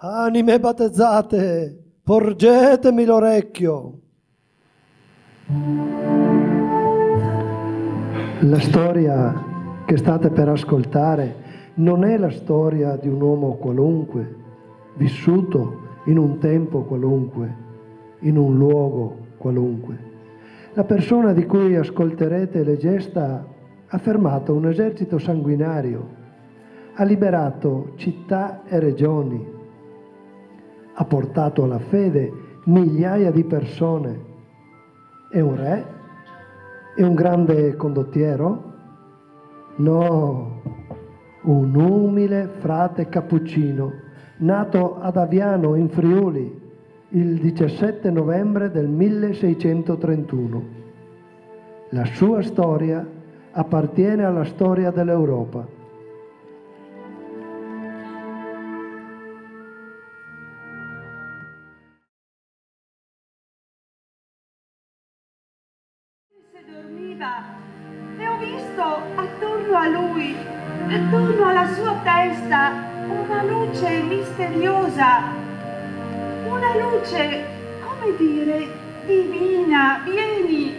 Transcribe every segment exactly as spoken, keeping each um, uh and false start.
Anime battezzate, porgetemi l'orecchio. La storia che state per ascoltare non è la storia di un uomo qualunque, vissuto in un tempo qualunque, in un luogo qualunque. La persona di cui ascolterete le gesta ha fermato un esercito sanguinario, ha liberato città e regioni, ha portato alla fede migliaia di persone. È un re? È un grande condottiero? No, un umile frate cappuccino, nato ad Aviano in Friuli il diciassette novembre del milleseicentotrentuno. La sua storia appartiene alla storia dell'Europa. E ho visto attorno a lui, attorno alla sua testa, una luce misteriosa, una luce, come dire, divina. Vieni!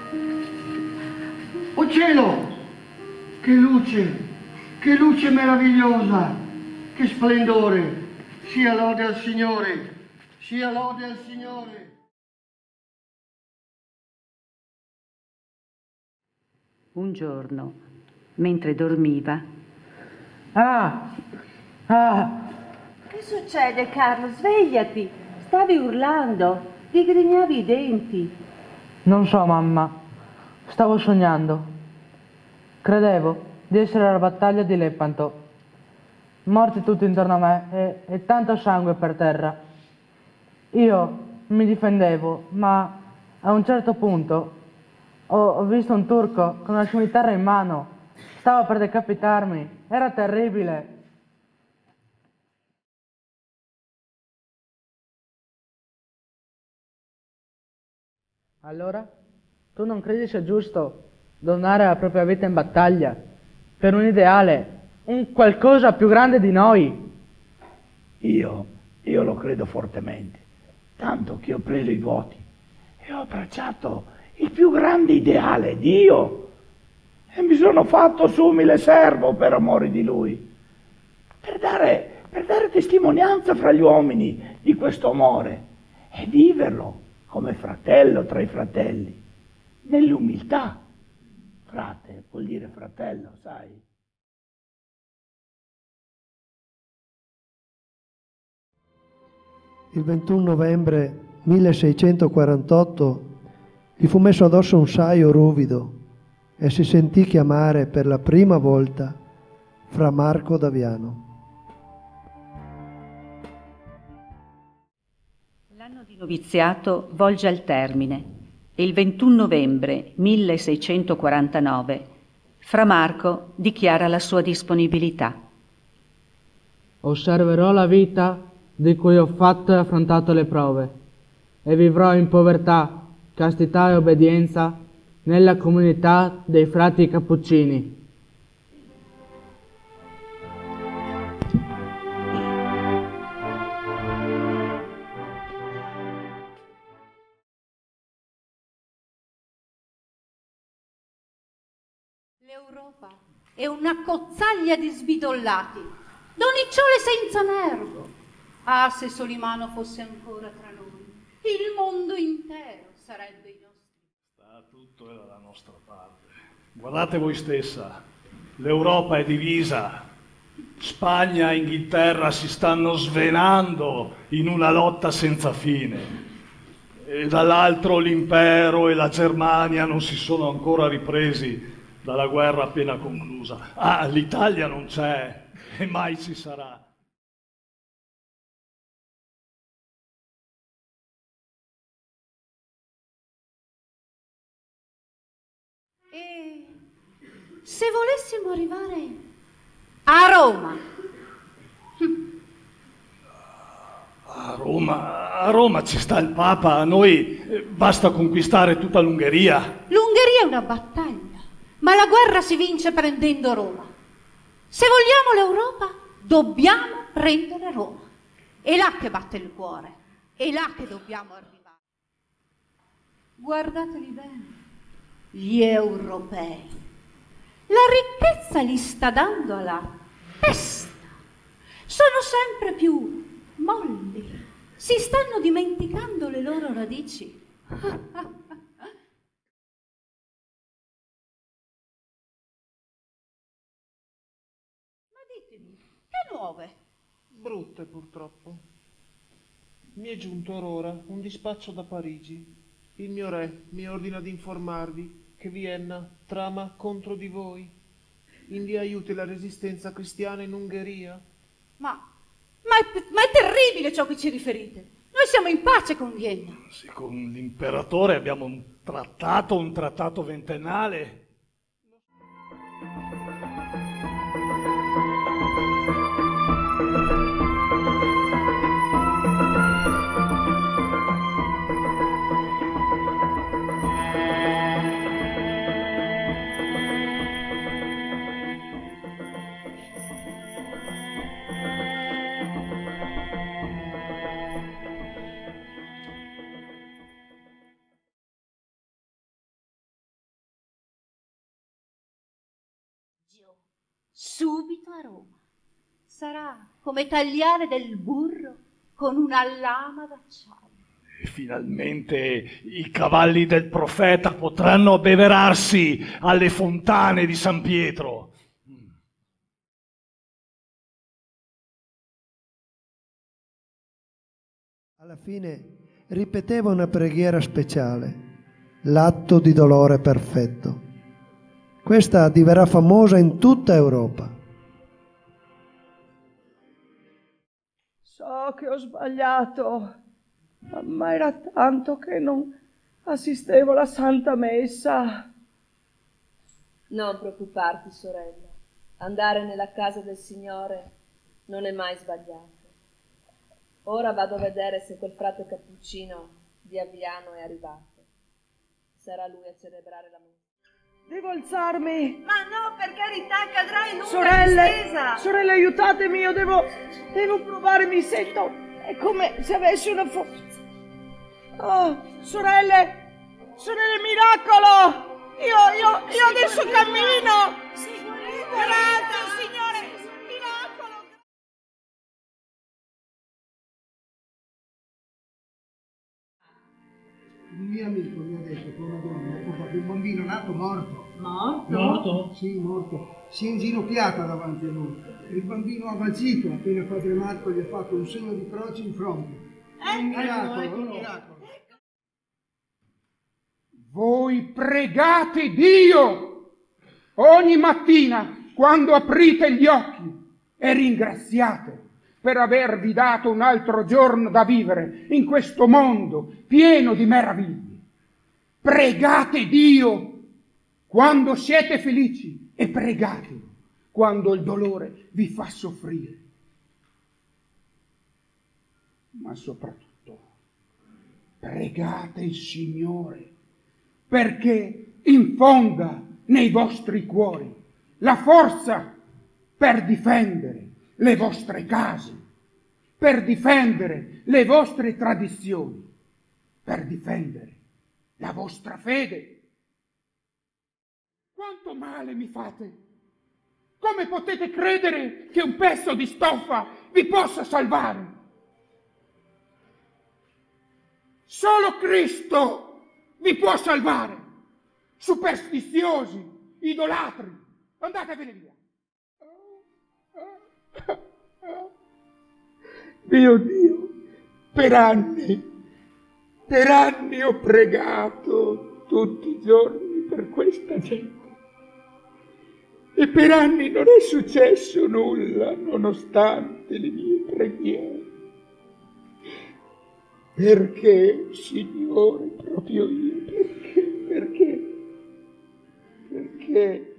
Oh cielo! Che luce! Che luce meravigliosa! Che splendore! Sia lode al Signore! Sia lode al Signore! Un giorno, mentre dormiva... Ah! Ah! Che succede, Carlo? Svegliati! Stavi urlando, digrignava i denti. Non so, mamma. Stavo sognando. Credevo di essere alla battaglia di Lepanto. Morti tutti intorno a me e, e tanto sangue per terra. Io mi difendevo, ma a un certo punto ho, ho visto un turco con una scimitarra in mano. Stava per decapitarmi. Era terribile. Allora, tu non credi sia giusto donare la propria vita in battaglia per un ideale, un qualcosa più grande di noi? Io, io lo credo fortemente, tanto che ho preso i voti e ho abbracciato il più grande ideale, Dio, e mi sono fatto umile servo per amore di Lui, per dare, per dare testimonianza fra gli uomini di questo amore e viverlo come fratello tra i fratelli, nell'umiltà. Frate vuol dire fratello, sai? Il ventuno novembre milleseicentoquarantotto gli fu messo addosso un saio ruvido e si sentì chiamare per la prima volta Fra Marco d'Aviano. L'anno di noviziato volge al termine e il ventuno novembre milleseicentoquarantanove Fra Marco dichiara la sua disponibilità. Osserverò la vita di cui ho fatto e affrontato le prove e vivrò in povertà, castità e obbedienza nella comunità dei frati cappuccini. L'Europa è una cozzaglia di sbidollati, donnicciole senza nervo. Ah, se Solimano fosse ancora tra noi, il mondo intero sarebbe i nostri. Sta tutto è dalla nostra parte. Guardate voi stessa, l'Europa è divisa. Spagna e Inghilterra si stanno svenando in una lotta senza fine. E dall'altro l'impero e la Germania non si sono ancora ripresi dalla guerra appena conclusa. Ah, l'Italia non c'è e mai ci sarà. E se volessimo arrivare a Roma? A Roma, a Roma ci sta il Papa, a noi basta conquistare tutta l'Ungheria. L'Ungheria è una battaglia, ma la guerra si vince prendendo Roma. Se vogliamo l'Europa, dobbiamo prendere Roma. è là che batte il cuore, è là che dobbiamo arrivare. Guardateli bene, gli europei. La ricchezza li sta dando alla testa. Sono sempre più molli. Si stanno dimenticando le loro radici. Ma ditemi, che nuove? Brutte, purtroppo. Mi è giunto or ora un dispaccio da Parigi. Il mio re mi ordina di informarvi che Vienna trama contro di voi. Indi aiuti la resistenza cristiana in Ungheria. Ma, ma, è, ma è terribile ciò che ci riferite. Noi siamo in pace con Vienna. Sì, con l'imperatore abbiamo un trattato, un trattato ventennale. Subito a Roma. Sarà come tagliare del burro con una lama d'acciaio. E finalmente i cavalli del profeta potranno abbeverarsi alle fontane di San Pietro. Alla fine ripeteva una preghiera speciale, l'atto di dolore perfetto. Questa diverrà famosa in tutta Europa. So che ho sbagliato, ma era tanto che non assistevo alla Santa Messa. Non preoccuparti, sorella. Andare nella casa del Signore non è mai sbagliato. Ora vado a vedere se quel frate cappuccino di Aviano è arrivato. Sarà lui a celebrare la messa. Devo alzarmi. Ma no, per carità, cadrai in lunga Sorelle, distesa. sorelle, aiutatemi, io devo, devo provare, mi sento, è come se avessi una forza. Oh, sorelle, sorelle, miracolo! Io, io, io adesso cammino! Grazie, Signore, miracolo! Un mio amico mi ha detto che una donna ha portato un bambino nato morto. Morto? Morto? Sì, morto. Si è inginocchiata davanti a lui. Il bambino ha vagito appena padre Marco gli ha fatto un segno di croce in fronte. È un miracolo, è un miracolo. Voi pregate Dio ogni mattina quando aprite gli occhi e ringraziate per avervi dato un altro giorno da vivere in questo mondo pieno di meraviglie. Pregate Dio quando siete felici e pregatelo quando il dolore vi fa soffrire. Ma soprattutto pregate il Signore perché infonda nei vostri cuori la forza per difendere le vostre case, per difendere le vostre tradizioni, per difendere la vostra fede. Quanto male mi fate? Come potete credere che un pezzo di stoffa vi possa salvare? Solo Cristo vi può salvare. Superstiziosi, idolatri, andatevene via. Mio Dio, per anni, per anni ho pregato tutti i giorni per questa gente. E per anni non è successo nulla, nonostante le mie preghiere. Perché, Signore, proprio io? Perché? Perché? Perché?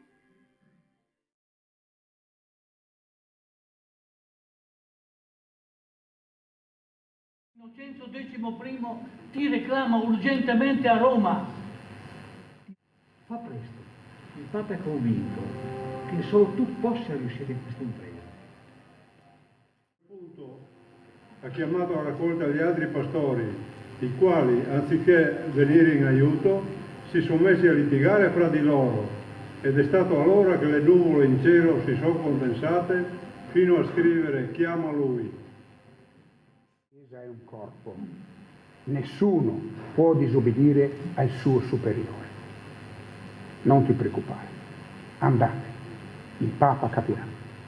Innocenzo decimo primo ti reclama urgentemente a Roma. Fa presto. Il Papa è convinto che solo tu possa riuscire in questa impresa. Punto ha chiamato a raccolta gli altri pastori, i quali, anziché venire in aiuto, si sono messi a litigare fra di loro, ed è stato allora che le nuvole in cielo si sono condensate fino a scrivere chiama lui. La Chiesa è un corpo, nessuno può disobbedire al suo superiore. Non ti preoccupare, andate, il Papa capirà.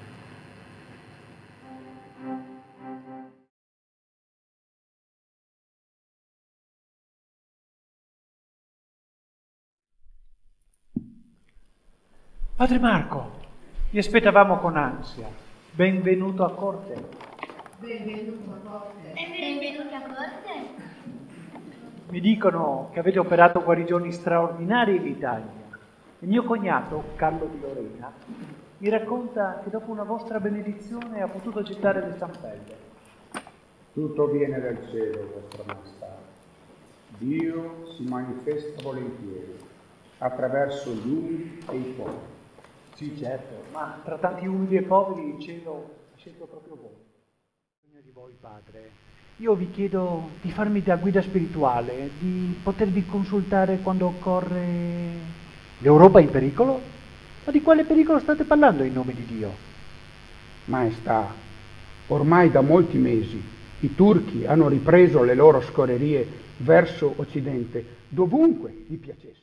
Padre Marco, vi aspettavamo con ansia. Benvenuto a corte. Benvenuto a corte. Benvenuti a corte. Mi dicono che avete operato guarigioni straordinarie in Italia. Il mio cognato, Carlo di Lorena, mi racconta che dopo una vostra benedizione ha potuto gettare le stampelle. Tutto viene dal cielo, vostra maestà. Dio si manifesta volentieri attraverso gli umili e i poveri. Sì, certo, ma tra tanti umili e poveri il cielo ha scelto proprio voi. Bisogna di voi, padre. Io vi chiedo di farmi da guida spirituale, di potervi consultare quando occorre. L'Europa è in pericolo? Ma di quale pericolo state parlando in nome di Dio? Maestà, ormai da molti mesi i turchi hanno ripreso le loro scorrerie verso occidente, dovunque gli piacesse.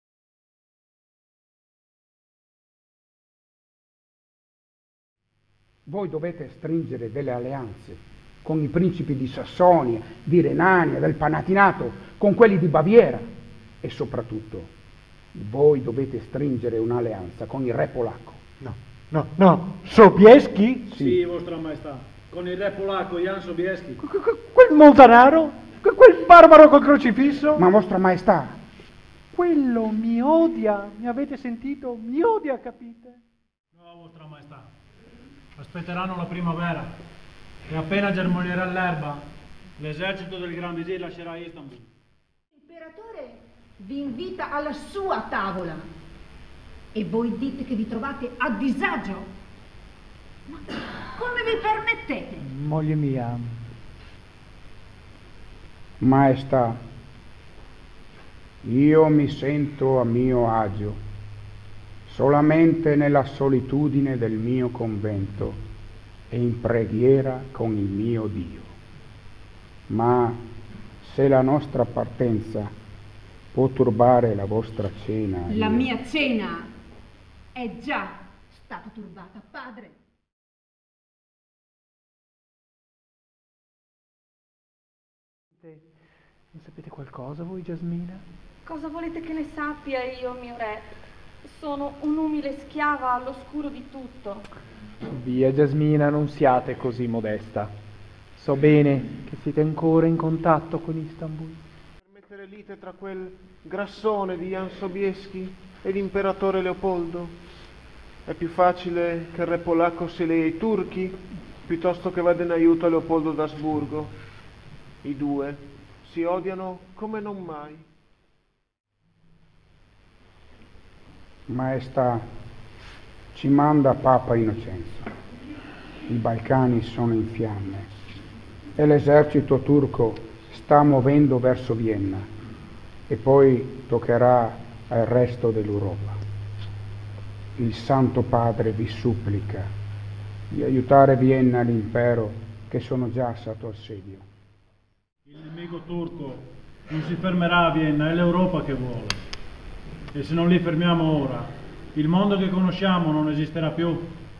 Voi dovete stringere delle alleanze con i principi di Sassonia, di Renania, del Palatinat, con quelli di Baviera e soprattutto voi dovete stringere un'alleanza con il re polacco. No, no, no, Sobieski? Sì, sì, vostra maestà, con il re polacco Jan Sobieski. Quel montanaro? Quel barbaro col crocifisso? Ma vostra maestà? Quello mi odia, mi avete sentito? Mi odia, capite? No, vostra maestà, aspetteranno la primavera e appena germoglierà l'erba, l'esercito del Gran Visir lascerà Istanbul. L'imperatore vi invita alla sua tavola e voi dite che vi trovate a disagio. Ma come vi permettete? Moglie mia. Maestà, io mi sento a mio agio solamente nella solitudine del mio convento e in preghiera con il mio Dio. Ma se la nostra partenza può turbare la vostra cena. La io... mia cena è già stata turbata, padre. Non sapete qualcosa voi, Jasmina? Cosa volete che ne sappia io, mio re? Sono un'umile schiava all'oscuro di tutto. Via, Jasmina, non siate così modesta. So bene che siete ancora in contatto con Istanbul. Mettere lite tra quel grassone di Jan Sobieski e l'imperatore Leopoldo. È più facile che il re polacco si lei ai turchi piuttosto che vada in aiuto a Leopoldo d'Asburgo. I due si odiano come non mai. Maestà, ci manda Papa Innocenzo. I Balcani sono in fiamme e l'esercito turco sta muovendo verso Vienna e poi toccherà al resto dell'Europa. Il Santo Padre vi supplica di aiutare Vienna e l'impero che sono già sotto assedio. Il nemico turco non si fermerà a Vienna, è l'Europa che vuole. E se non li fermiamo ora, il mondo che conosciamo non esisterà più.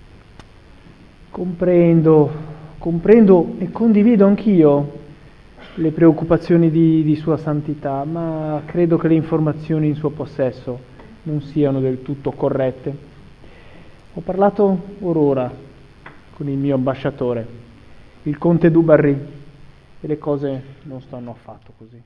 Comprendo, comprendo e condivido anch'io le preoccupazioni di, di Sua Santità, ma credo che le informazioni in suo possesso non siano del tutto corrette. Ho parlato orora con il mio ambasciatore, il conte Dubarry, e le cose non stanno affatto così.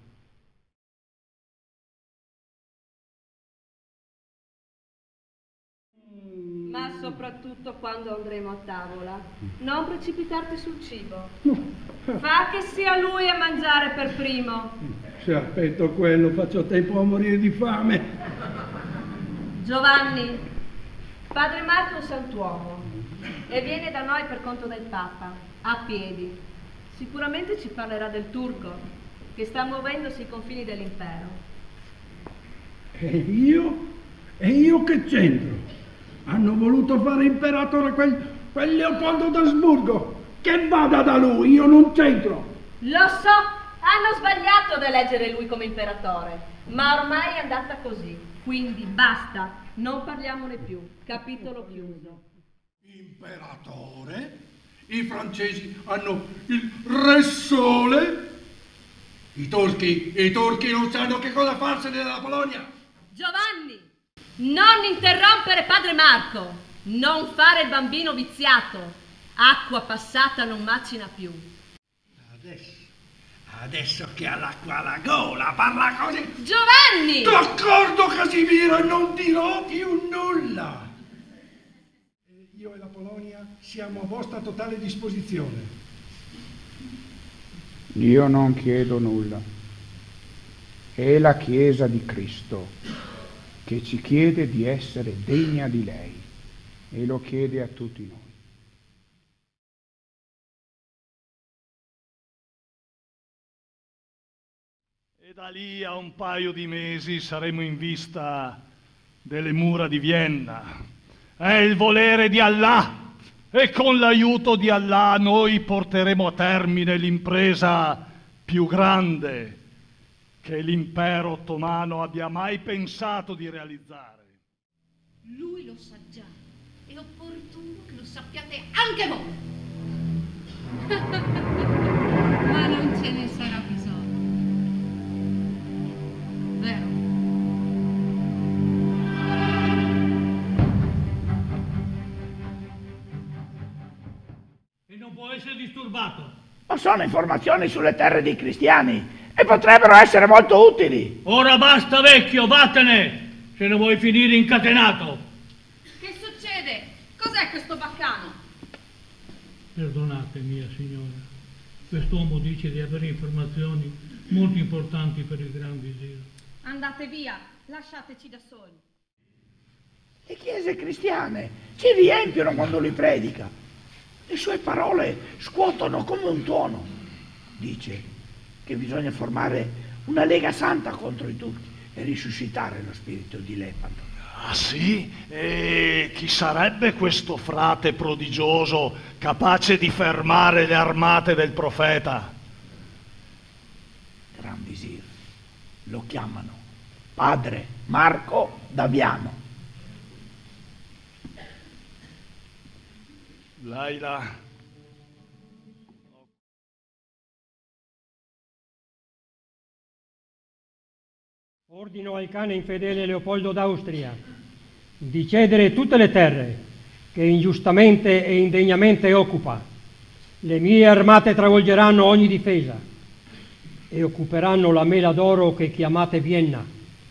Ma soprattutto quando andremo a tavola, non precipitarti sul cibo. Fa che sia lui a mangiare per primo. Se aspetto quello faccio tempo a morire di fame. Giovanni, padre Marco è un santuomo e viene da noi per conto del Papa, a piedi. Sicuramente ci parlerà del turco, che sta muovendosi ai confini dell'impero. E io? E io che c'entro? Hanno voluto fare imperatore quel, quel Leopoldo d'Asburgo. Che vada da lui, io non c'entro. Lo so, hanno sbagliato ad eleggere lui come imperatore, ma ormai è andata così, quindi basta, non parliamone più, capitolo chiuso. Imperatore? I francesi hanno il Re Sole? I turchi, i turchi non sanno che cosa farsene della Polonia. Giovanni, non interrompere padre Marco, non fare il bambino viziato, acqua passata non macina più. Adesso, adesso che ha l'acqua alla gola, parla così. Giovanni! D'accordo Casimiro, e non dirò più nulla. Io e la Polonia siamo a vostra totale disposizione. Io non chiedo nulla. È la Chiesa di Cristo che ci chiede di essere degna di lei e lo chiede a tutti noi. E da lì a un paio di mesi saremo in vista delle mura di Vienna. È il volere di Allah e con l'aiuto di Allah noi porteremo a termine l'impresa più grande che l'impero ottomano abbia mai pensato di realizzare. Lui lo sa già, è opportuno che lo sappiate anche voi. Ma non ce ne sarà bisogno. Vero? E non può essere disturbato. Ma sono informazioni sulle terre dei cristiani e potrebbero essere molto utili. Ora basta, vecchio, vattene, se non vuoi finire incatenato. Che succede? Cos'è questo baccano? Perdonate, mia signora, quest'uomo dice di avere informazioni molto importanti per il Gran Visiro. Andate via, lasciateci da soli. Le chiese cristiane si riempiono quando lui predica. Le sue parole scuotono come un tuono. Dice che bisogna formare una lega santa contro i turchi e risuscitare lo spirito di Lepanto. Ah sì? E chi sarebbe questo frate prodigioso capace di fermare le armate del profeta? Gran Visir. Lo chiamano padre Marco d'Aviano. Laila. Ordino al cane infedele Leopoldo d'Austria di cedere tutte le terre che ingiustamente e indegnamente occupa. Le mie armate travolgeranno ogni difesa e occuperanno la mela d'oro che chiamate Vienna.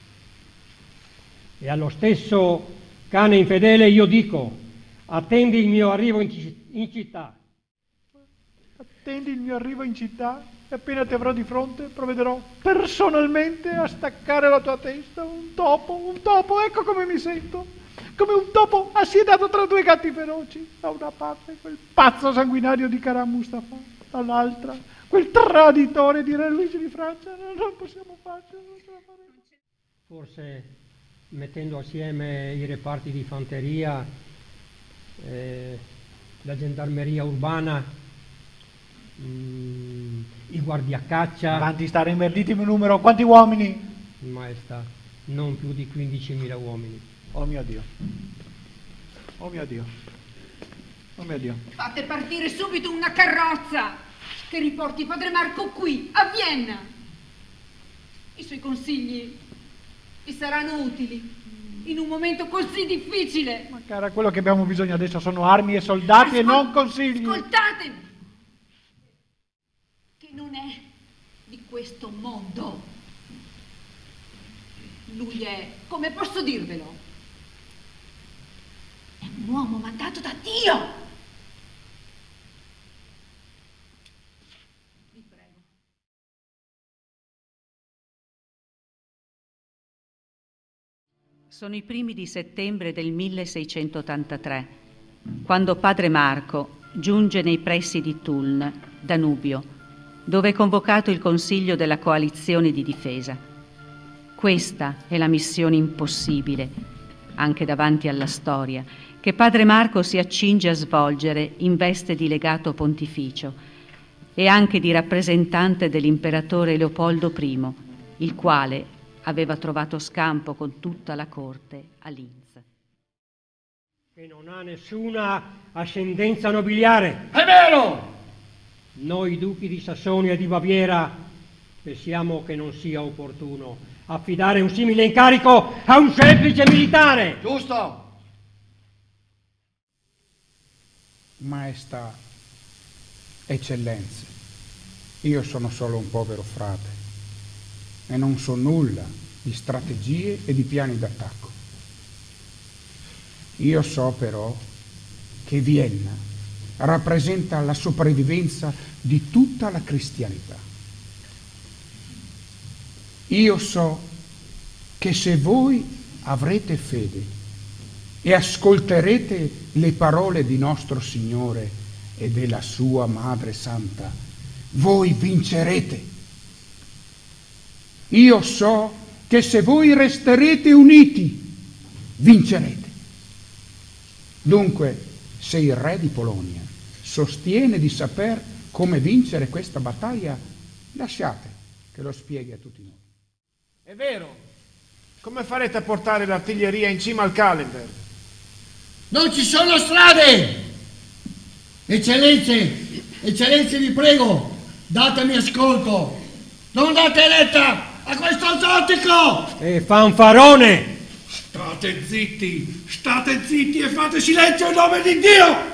E allo stesso cane infedele io dico: attendi il mio arrivo in città. Attendi il mio arrivo in città e appena ti avrò di fronte provvederò personalmente a staccare la tua testa. Un topo, un topo, ecco come mi sento. Come un topo assiedato tra due gatti feroci. Da una parte quel pazzo sanguinario di Karam Mustafa, dall'altra quel traditore di Re Luigi di Francia. Non possiamo farcela, non ce la faremo. Forse mettendo assieme i reparti di fanteria, eh, la gendarmeria urbana, mh, i guardiacaccia. Avanti stare immerditimi numero, quanti uomini? Maestà, non più di quindicimila uomini. Oh mio Dio, oh mio Dio, oh mio Dio. Fate partire subito una carrozza che riporti padre Marco qui, a Vienna. I suoi consigli vi saranno utili in un momento così difficile. Ma cara, quello che abbiamo bisogno adesso sono armi e soldati. Ascol- e non consigli. Ascoltatemi! Che non è di questo mondo. Lui è, come posso dirvelo? È un uomo mandato da Dio. Vi prego. Sono i primi di settembre del milleseicentottantatré, quando padre Marco giunge nei pressi di Toulon, Danubio, dove è convocato il Consiglio della coalizione di difesa. Questa è la missione impossibile, anche davanti alla storia, che padre Marco si accinge a svolgere in veste di legato pontificio e anche di rappresentante dell'imperatore Leopoldo primo, il quale aveva trovato scampo con tutta la corte a Linz. Che non ha nessuna ascendenza nobiliare. È vero! Noi duchi di Sassonia e di Baviera pensiamo che non sia opportuno affidare un simile incarico a un semplice militare. Giusto! Maestà, eccellenze, io sono solo un povero frate e non so nulla di strategie e di piani d'attacco. Io so però che Vienna rappresenta la sopravvivenza di tutta la cristianità. Io so che se voi avrete fede e ascolterete le parole di nostro Signore e della sua Madre Santa, voi vincerete. Io so che se voi resterete uniti, vincerete. Dunque, se il re di Polonia sostiene di saper come vincere questa battaglia, lasciate che lo spieghi a tutti noi. È vero. Come farete a portare l'artiglieria in cima al Kahlenberg? Non ci sono strade! Eccellenze, eccellenze vi prego, datemi ascolto. Non date retta a questo zotico! E fanfarone! State zitti, state zitti e fate silenzio in nome di Dio!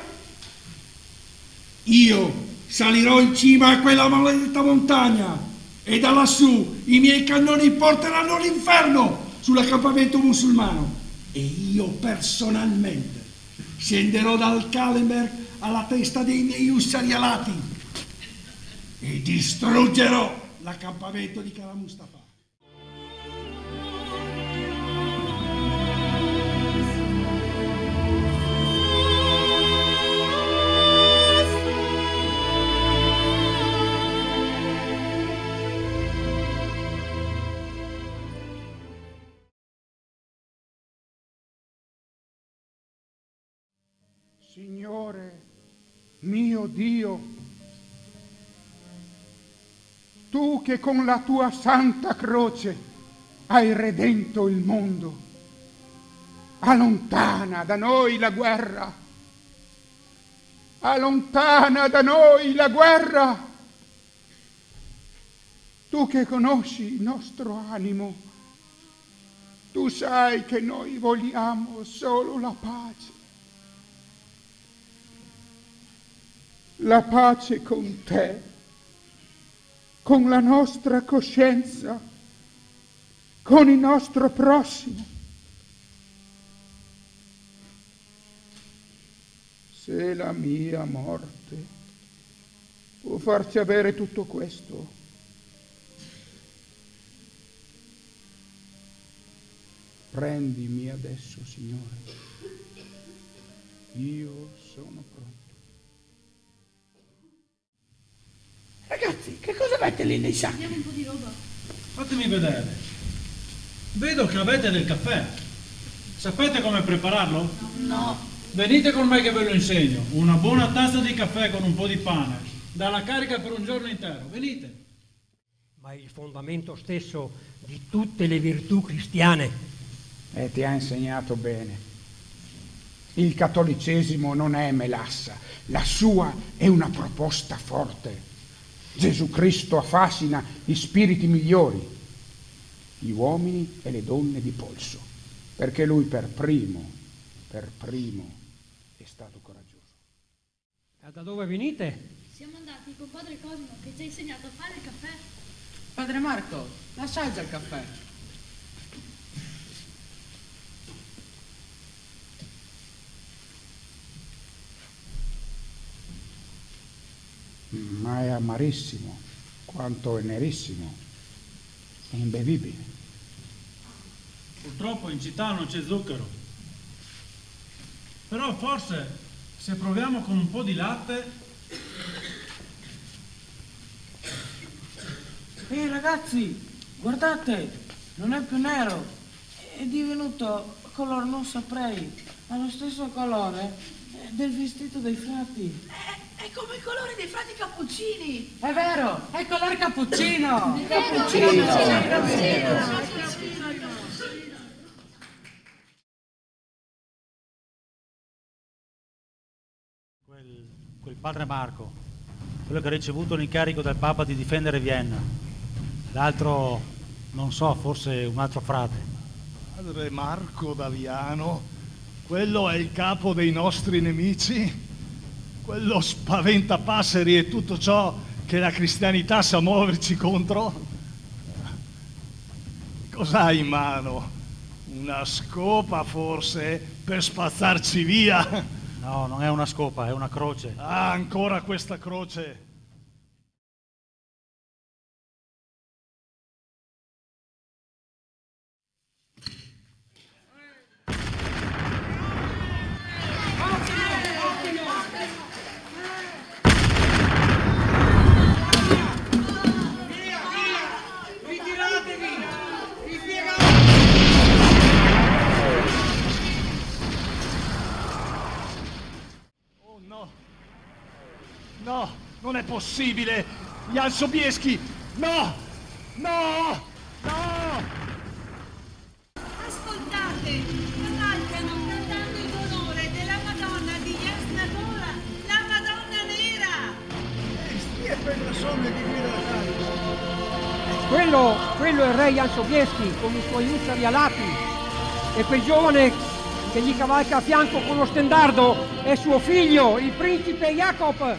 Io salirò in cima a quella maledetta montagna e da lassù i miei cannoni porteranno l'inferno sull'accampamento musulmano e io personalmente scenderò dal Kahlenberg alla testa dei miei ussari alati e distruggerò l'accampamento di Kara Mustafa. Signore, mio Dio, tu che con la tua santa croce hai redento il mondo, allontana da noi la guerra, allontana da noi la guerra. Tu che conosci il nostro animo, tu sai che noi vogliamo solo la pace. La pace con te, con la nostra coscienza, con il nostro prossimo. Se la mia morte può farci avere tutto questo, prendimi adesso, Signore. Io sono pronto. Ragazzi, che cosa avete lì nei sacchi? Abbiamo un po' di roba. Fatemi vedere. Vedo che avete del caffè. Sapete come prepararlo? No. Venite con me che ve lo insegno. Una buona tazza di caffè con un po' di pane. Dalla carica per un giorno intero. Venite. Ma è il fondamento stesso di tutte le virtù cristiane. E ti ha insegnato bene. Il cattolicesimo non è melassa. La sua è una proposta forte. Gesù Cristo affascina gli spiriti migliori, gli uomini e le donne di polso, perché lui per primo, per primo è stato coraggioso. E da dove venite? Siamo andati con padre Cosimo che ci ha insegnato a fare il caffè. Padre Marco, assaggia il caffè. Ma è amarissimo, quanto è nerissimo, è imbevibile. Purtroppo in città non c'è zucchero. Però forse se proviamo con un po' di latte Ehi ragazzi, guardate, non è più nero, è divenuto color non saprei, ha lo stesso colore del vestito dei frati. È, è come il colore dei frati cappuccini. È vero, è il colore cappuccino. Cappuccino. Quel, quel padre Marco, quello che ha ricevuto l'incarico dal Papa di difendere Vienna, l'altro, non so, forse un altro frate. Padre Marco d'Aviano, quello è il capo dei nostri nemici? Quello spaventapasseri e tutto ciò che la cristianità sa muoverci contro? Cos'hai in mano? Una scopa forse per spazzarci via? No, non è una scopa, è una croce. Ah, ancora questa croce. No, non è possibile! Jan Sobieski! No! No! No! Ascoltate, cavalcano cantando in onore della Madonna di Jasna Gora, la Madonna Nera! E per la sonne di Quello, quello è il re Jan Sobieski con i suoi ussari alati. E quel giovane che gli cavalca a fianco con lo stendardo è suo figlio, il principe Jacob.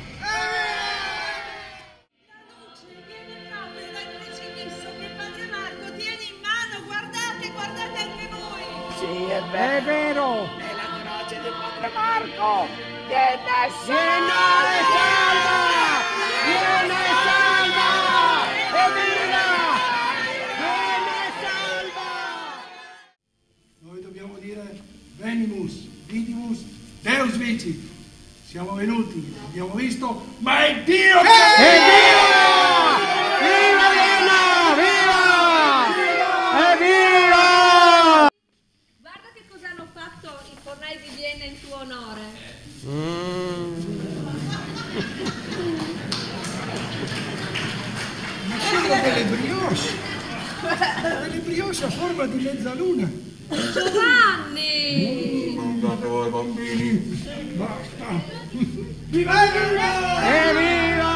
Sì, è vero. È vero. È la croce del padre Marco. Viene salva! Viene salva! Evviva! Viene salva! Noi dobbiamo dire venimus, vidimus, Deus vici. Siamo venuti, abbiamo visto, ma è Dio che... Evviva! Viva Vienna! Viva! Evviva! I fornai di Vienna in tuo onore. Mm. Ma sono delle brioche, delle brioche a forma di mezzaluna. Giovanni! Non date voi bambini, basta. Viva! Evviva!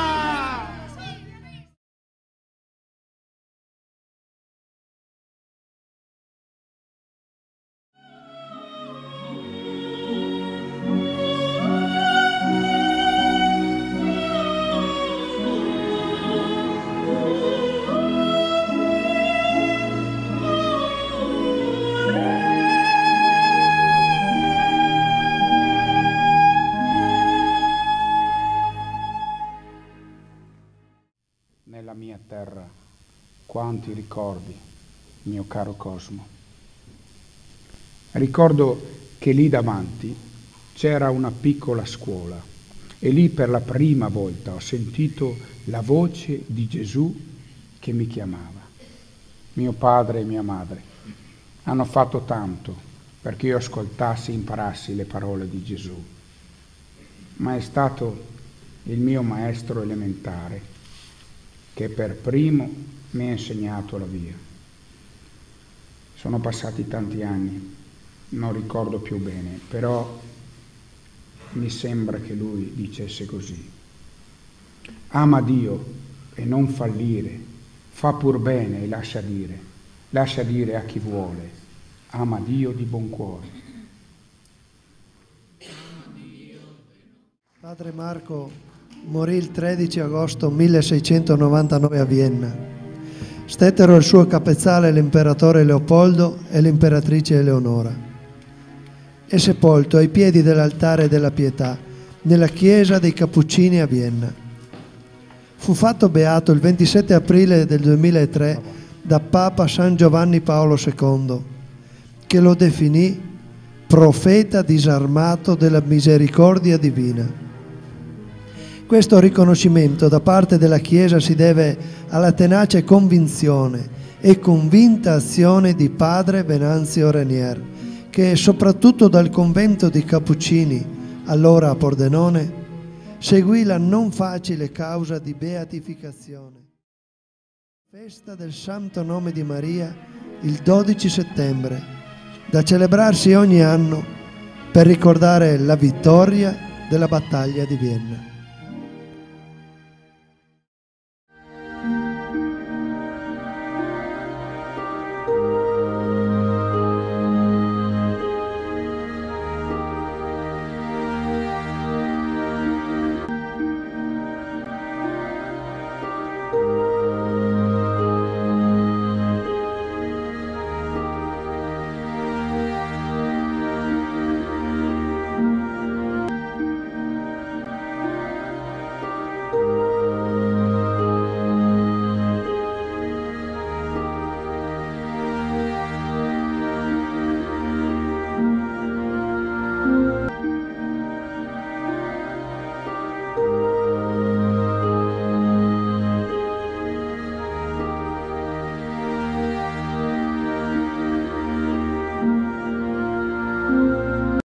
Nella mia terra, quanti ricordi, mio caro Cosmo. Ricordo che lì davanti c'era una piccola scuola e lì per la prima volta ho sentito la voce di Gesù che mi chiamava. Mio padre e mia madre hanno fatto tanto perché io ascoltassi e imparassi le parole di Gesù, ma è stato il mio maestro elementare che per primo mi ha insegnato la via. Sono passati tanti anni, non ricordo più bene, però mi sembra che lui dicesse così: ama Dio e non fallire, fa pur bene e lascia dire, lascia dire a chi vuole, ama Dio di buon cuore. Padre Marco morì il tredici agosto milleseicentonovantanove a Vienna. Stettero il suo capezzale l'imperatore Leopoldo e l'imperatrice Eleonora. È sepolto ai piedi dell'altare della Pietà, nella chiesa dei Cappuccini a Vienna. Fu fatto beato il ventisette aprile del duemilatré da Papa San Giovanni Paolo secondo, che lo definì profeta disarmato della misericordia divina. Questo riconoscimento da parte della Chiesa si deve alla tenace convinzione e convinta azione di padre Venanzio Renier, che soprattutto dal convento di Cappuccini, allora a Pordenone, seguì la non facile causa di beatificazione. Festa del Santo Nome di Maria il dodici settembre, da celebrarsi ogni anno per ricordare la vittoria della battaglia di Vienna.